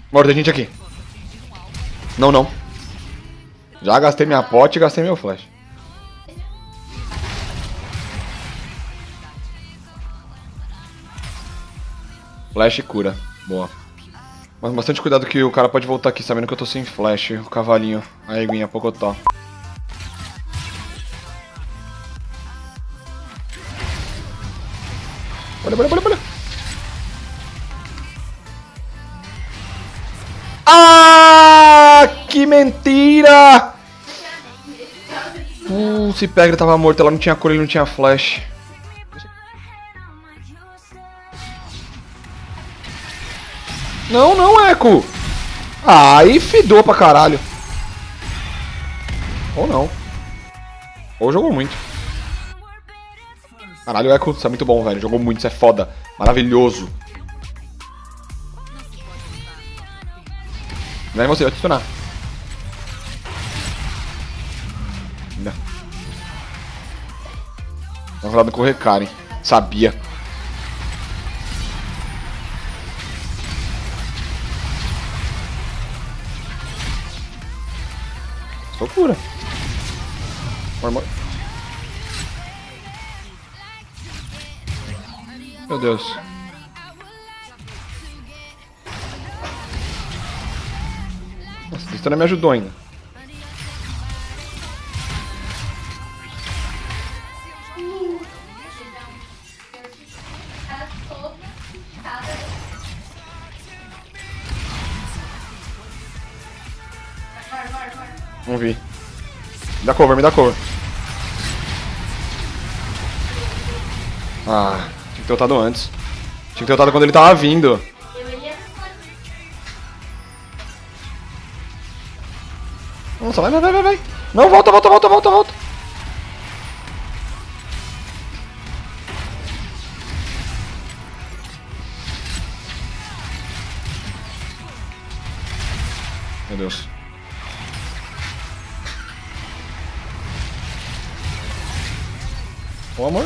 Amor, tem gente aqui. Não, não. Já gastei minha pote e gastei meu flash. Flash e cura. Boa. Mas bastante cuidado que o cara pode voltar aqui sabendo que eu tô sem flash. O cavalinho. A eguinha, Pocotó. Olha, olha, olha, olha. Ah, que mentira! Se Pegra tava morto, ela não tinha cura, ele não tinha flash. Não, não, Echo! Aí fidou pra caralho. Ou não. Ou jogou muito. Caralho, o Echo, isso é muito bom, velho. Jogou muito, isso é foda. Maravilhoso. Vem você, vai te stunar. Ainda. Vamos lá no correr, Karen. Sabia. Loucura. Meu Deus. Nossa, isso não me ajudou ainda. Vamos ver. Me dá cover, me dá cover. Ah, tinha que ter ultado antes. Tinha que ter ultado quando ele tava vindo. Nossa, vai, vai, vai, vai. Não, volta, volta, volta, volta, volta. Meu Deus. Ô, amor.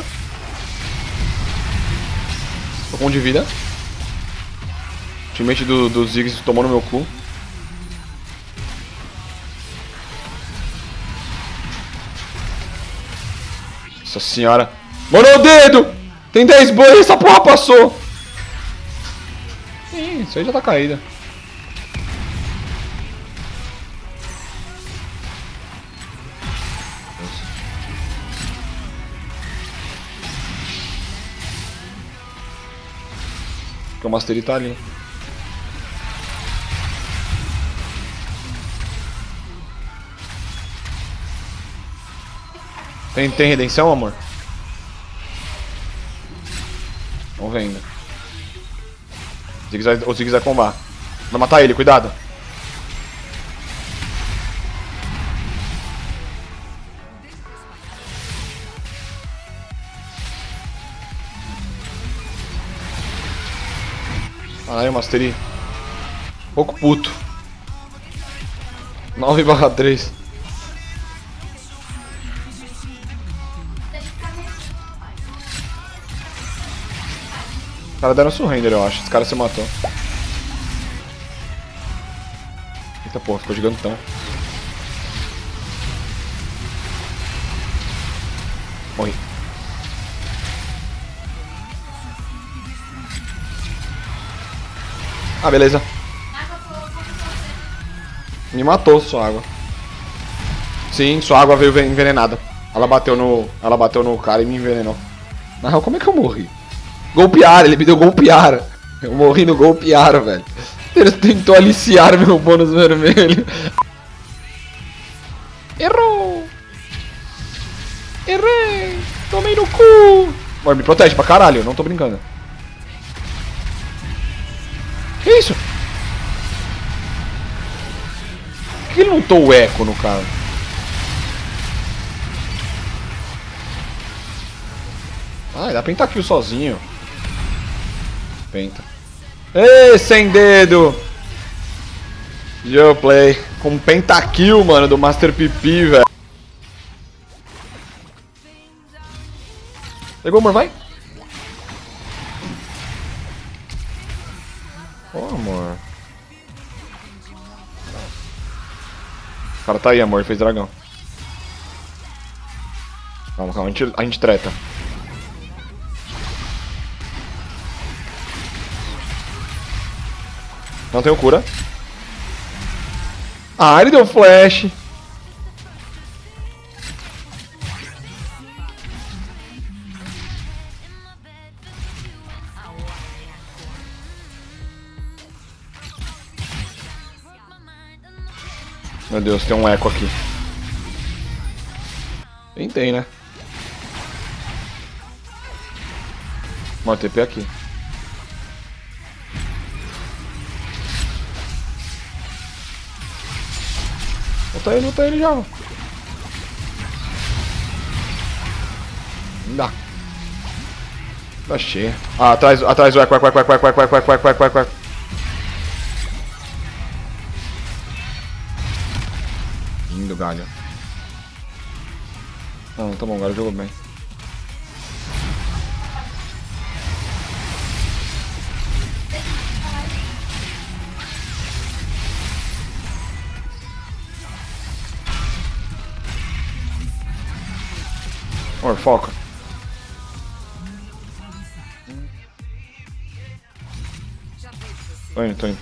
Tô com 1 de vida. O teammate do Ziggs tomou no meu cu. Nossa senhora. Mano, o dedo! Tem 10 bois e essa porra passou! Ih, isso aí já tá caída. Porque o Mastery tá ali. Tem redenção, amor? Vamos vendo. O Ziggs vai combar. Vai matar ele, cuidado. Caralho, Mastery. Pouco puto. 9/3. O cara deram surrender, eu acho. Esse cara se matou. Eita porra, ficou gigantão. Morri. Ah, beleza. Me matou sua água. Sim, sua água veio envenenada. Ela bateu no cara e me envenenou. Na real, como é que eu morri? Golpear, ele me deu golpear. Eu morri no golpear, velho. Ele tentou aliciar meu bônus vermelho. Errou! Errei! Tomei no cu! Amor, me protege pra caralho, eu não tô brincando. Que isso? Por que ele não lutou o eco no cara? Ah, dá pentakill sozinho. Penta. Ei, sem dedo! Yo play. Com pentakill, mano, do Master Pipi, velho. Pegou, amor, vai. Ô, amor. O cara tá aí, amor, fez dragão. Calma, calma, a gente treta. Não tenho cura. Ah, ele deu flash. Meu Deus, tem um eco aqui. Tem, né? Mano, TP aqui. Luta ele já. Não dá. Tá cheio. Ah, atrás o eco. Lindo, galho. Não, tá bom, o galho jogou bem. Amor, foca. Tô indo.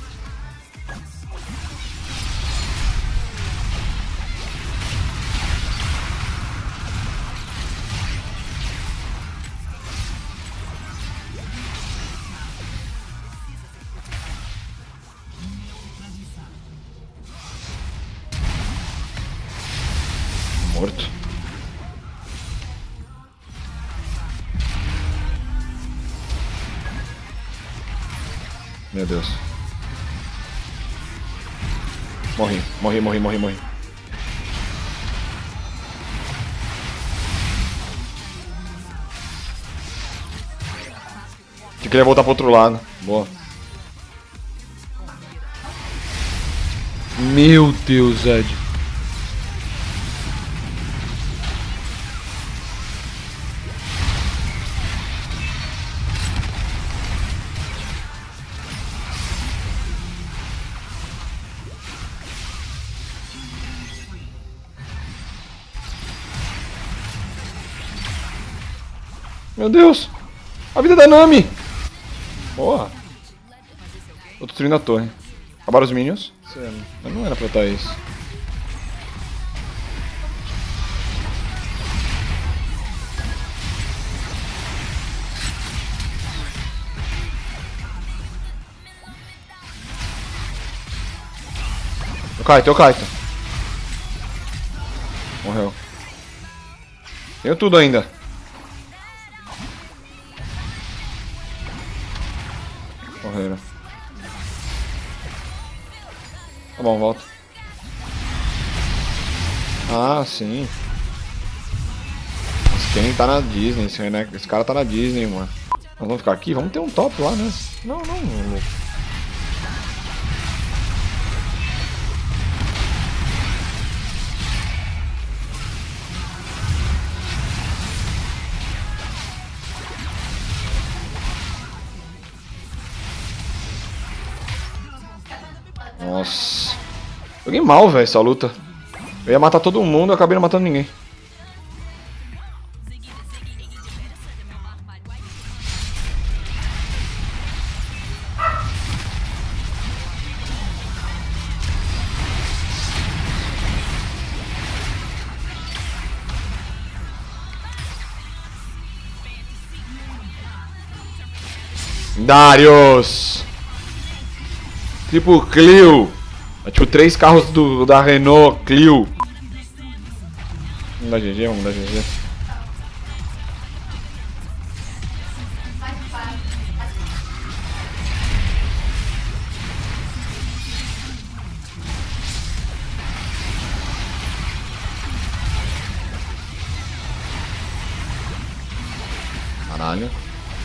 Morto. Meu Deus. Morri. Eu queria voltar pro outro lado. Boa. Meu Deus, Ed. Meu Deus! A vida da Nami! Boa! Tô destruindo a torre. Acabaram os minions? Não era pra estar isso. Eu Kaito. Morreu. Tenho tudo ainda. Morreram. Tá bom, volta. Ah, sim. Quem tá na Disney, esse cara tá na Disney, mano. Nós vamos ficar aqui? Vamos ter um top lá, né? Não. Nossa. Joguei mal, velho, essa luta. Eu ia matar todo mundo, eu acabei não matando ninguém. Darius! Tipo Clio. É tipo 3 carros da Renault Clio. Vamos dar GG. Caralho.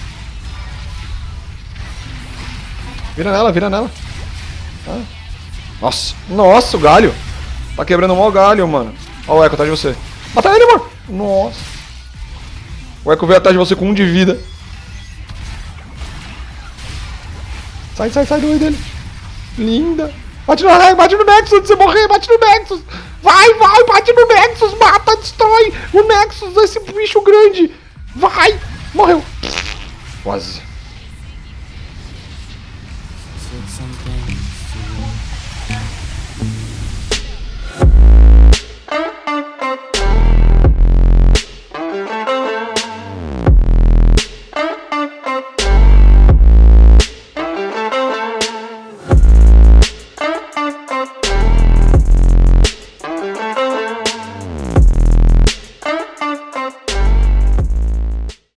Vira nela. Ah. Nossa, o galho. Tá quebrando mó galho, mano. Ó o Echo atrás de você. Mata ele, mano. Nossa. O Echo veio atrás de você com 1 de vida. Sai do meio dele. Linda. Bate no Nexus antes de você morrer, bate no Nexus! Vai, bate no Nexus, mata, destrói o Nexus, esse bicho grande! Vai! Morreu! Quase. Said some things to you.